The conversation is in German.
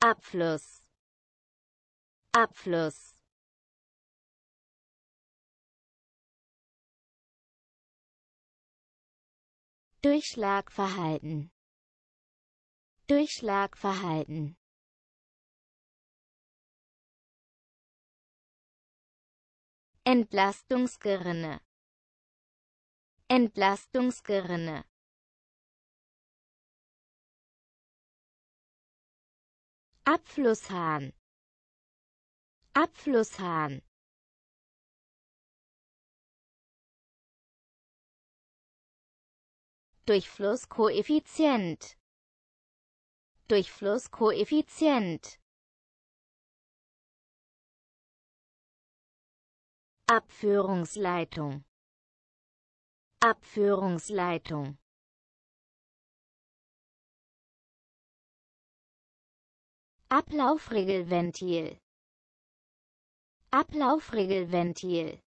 Abfluss, Abfluss. Durchschlagverhalten, Durchschlagverhalten. Entlastungsgerinne, Entlastungsgerinne. Abflusshahn, Abflusshahn. Durchflusskoeffizient, Durchflusskoeffizient. Abführungsleitung, Abführungsleitung. Ablaufregelventil, Ablaufregelventil.